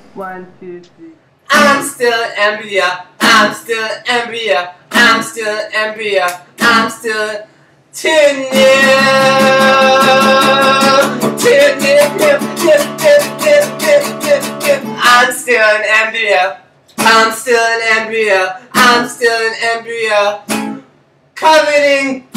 1, 2, 3. I'm still an embryo. I'm still an embryo. I'm still an embryo. I'm still too new. Too new. I'm still an embryo. I'm still an embryo. I'm still an embryo. Covered in